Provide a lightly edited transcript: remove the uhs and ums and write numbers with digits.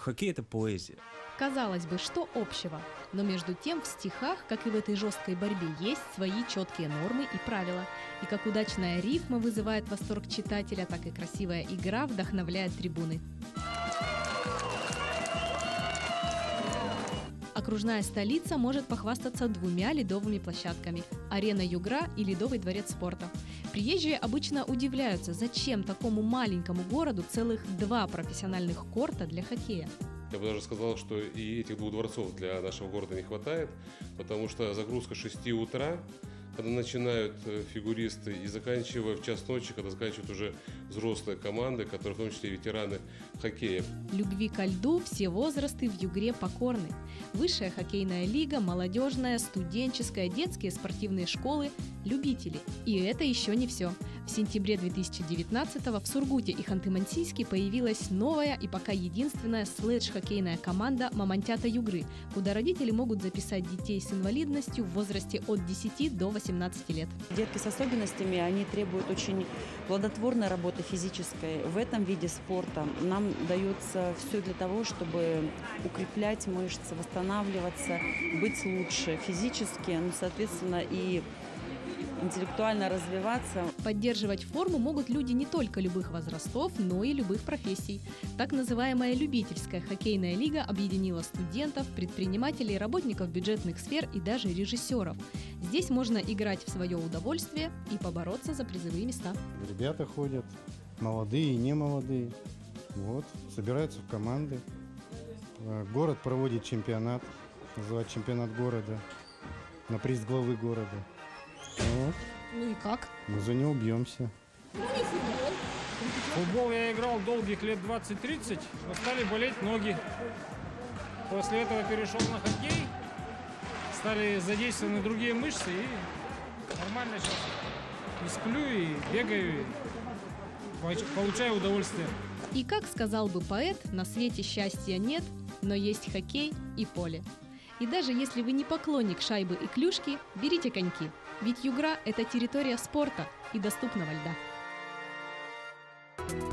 Хоккей – это поэзия. Казалось бы, что общего? Но между тем в стихах, как и в этой жесткой борьбе, есть свои четкие нормы и правила. И как удачная рифма вызывает восторг читателя, так и красивая игра вдохновляет трибуны. Окружная столица может похвастаться 2 ледовыми площадками – арена Югра и Ледовый дворец спорта. Приезжие обычно удивляются, зачем такому маленькому городу целых 2 профессиональных корта для хоккея. Я бы даже сказал, что и этих 2 дворцов для нашего города не хватает, потому что загрузка с 6 утра, когда начинают фигуристы, и заканчивая в час ночи, когда заканчивают уже взрослые команды, которые в том числе и ветераны хоккея. Любви ко льду все возрасты в Югре покорны. Высшая хоккейная лига, молодежная, студенческая, детские спортивные школы, любители. И это еще не все. В сентябре 2019-го в Сургуте и Ханты-Мансийске появилась новая и пока единственная слэдж-хоккейная команда «Мамонтята Югры», куда родители могут записать детей с инвалидностью в возрасте от 10 до 18 лет. Детки с особенностями, они требуют очень плодотворной работы физической. В этом виде спорта нам дается все для того, чтобы укреплять мышцы, восстанавливаться, быть лучше физически, ну, соответственно, и интеллектуально развиваться. Поддерживать форму могут люди не только любых возрастов, но и любых профессий. Так называемая любительская хоккейная лига объединила студентов, предпринимателей, работников бюджетных сфер и даже режиссеров. Здесь можно играть в свое удовольствие и побороться за призовые места. Ребята ходят, молодые и не молодые, собираются в команды. Город проводит чемпионат, называют чемпионат города, на приз главы города. Ну и как? Мы за него бьемся. Футбол я играл долгих лет 20-30, но стали болеть ноги. После этого перешел на хоккей, стали задействованы другие мышцы и нормально сейчас и сплю, и бегаю, и получаю удовольствие. И как сказал бы поэт, на свете счастья нет, но есть хоккей и поле. И даже если вы не поклонник шайбы и клюшки, берите коньки. Ведь Югра – это территория спорта и доступного льда.